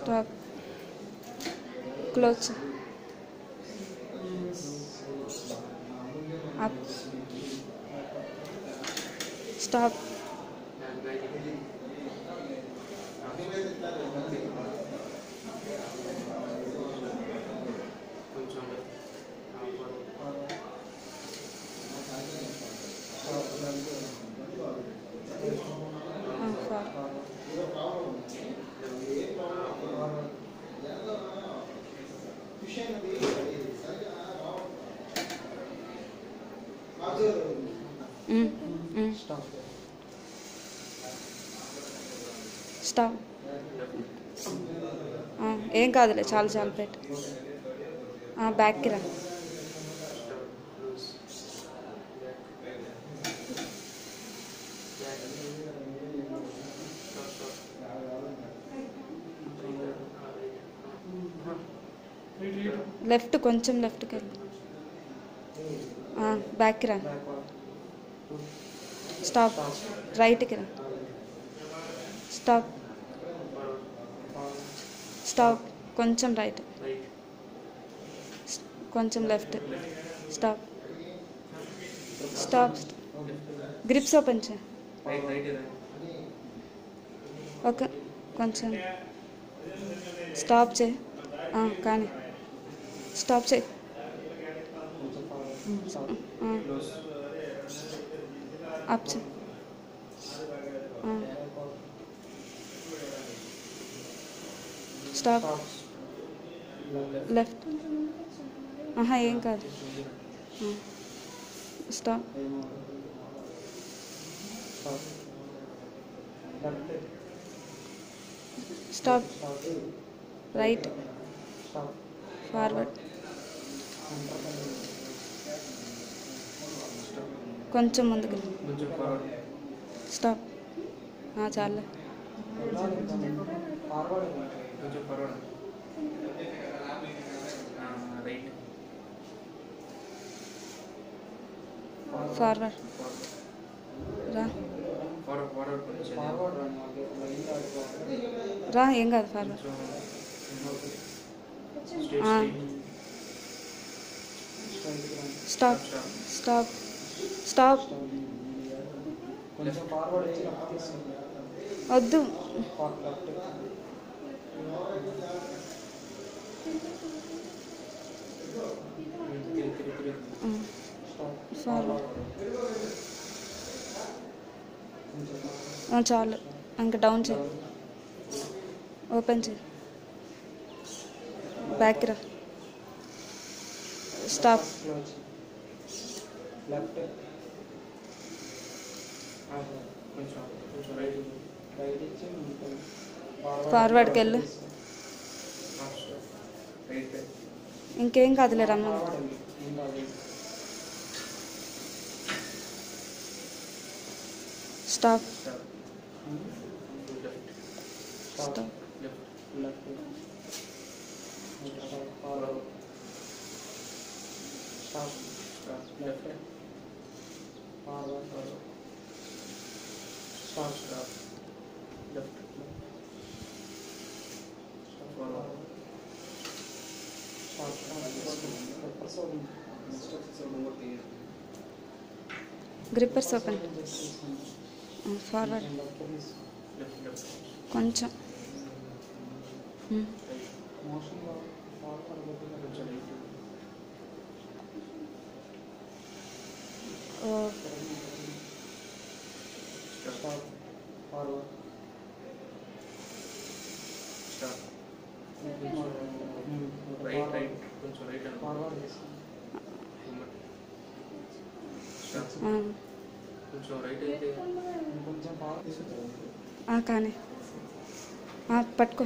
Stop. Close. Up. Stop. Stop. ఏం కాదులే, చాలు చాలు పెట్టు. బ్యాక్కి రా. లెఫ్ట్, కొంచెం లెఫ్ట్కి వెళ్ళి బ్యాక్కి రా. స్టాప్. రైట్కి రా. స్టాప్. స్టాప్. కొంచెం రైట్, కొంచెం left. Stop. Stop. Grips open చే. ఓకే, కొంచెం స్టాప్ చే. కానీ స్టాప్ చే. అప్ చే. స్టాప్. లెఫ్ట్. ఏం కాదు. స్టాప్. స్టాప్. రైట్. ఫార్వర్డ్. కొంచెం ముందుకు. స్టాప్. చాలే. ఫార్వర్డ్ రా. రా, ఏం కాదు. ఫార్వర్డ్. స్టాప్. స్టాప్. స్టాప్. వద్దు. ఫార్వర్డ్. చాలు, ఇంకా డౌన్ చేయి. ఓపెన్ చేయి. బ్యాక్ రా. స్టాప్. ఫార్వర్డ్కి వెళ్ళు. ఇంకేం కాదులే, రమ్మ. Stop. Stop. Grippers open. Forward. కొంచెం కానీ పట్టుకో.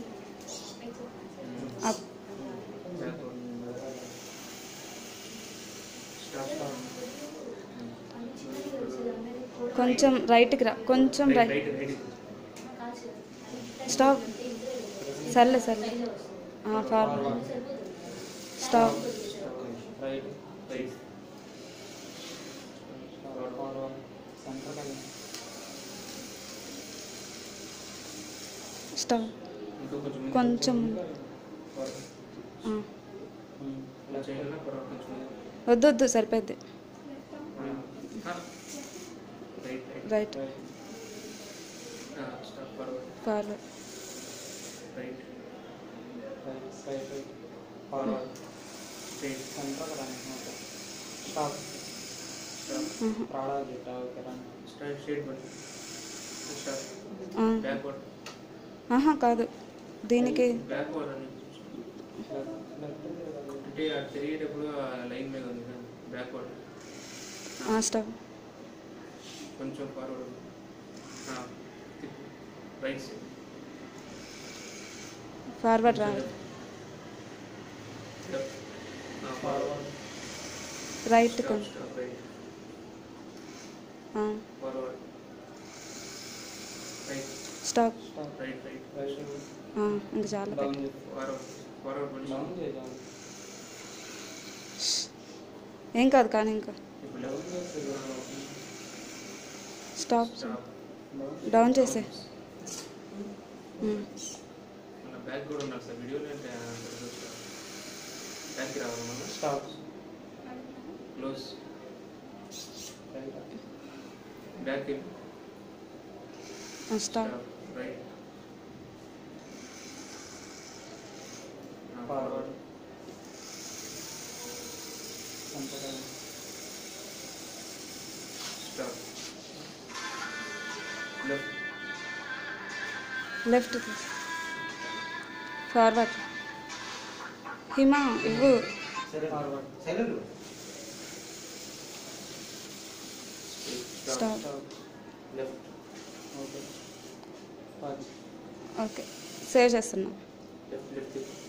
కొంచెం రైట్కి రా. కొంచెం రైట్. స్టాప్. సర్లే సర్లే. ఫార్వర్డ్. స్టాప్. స్టాప్. ఇంకా కొంచెం కొంచెం ఇలా చేయాలన్నా ఫార్వర్డ్ కొంచెం వద్దు వద్దు సరిపోద్ది. Right right stop forward forward right right forward straight centre stop stop ప్రాడా గిట్టా ఓకే రా స్ట్రైట్ స్ట్రైట్ బట్టి స్టాప్ బ్యాక్వర్డ్ కాదు దీనికి బ్యాక్వర్డ్ అని అంటే అది తిరిగేటప్పుడు ఆ లైన్ మీద ఉంది కదా బ్యాక్వర్డ్ స్టాప్ కొంచెం ఫార్వర్డ్ రైట్ సైడ్ ఫార్వర్డ్ రా ఫార్వర్డ్ రైట్ కొంచెం stop right forward right stop right right ఇంకా చాలా డౌన్ పెట్టు. ఫార్వర్డ్ ఫార్వర్డ్ డౌన్ పొజిషన్ చేద్దాం ఏం కాదు కానీ ఇంకా ఇప్పుడు లెఫ్ట్ స్టాప్ స్టాప్ డౌన్ చేసే మన బ్యాక్ కూడా ఉన్నారు సార్ వీడియోలో అంటే బ్యాక్కి రావాలి మనం stop close right back stop right forward centre stop left left forward హిమా ఇవ్వు forward stop left okay pause okay save చేస్తున్నా లెఫ్ట్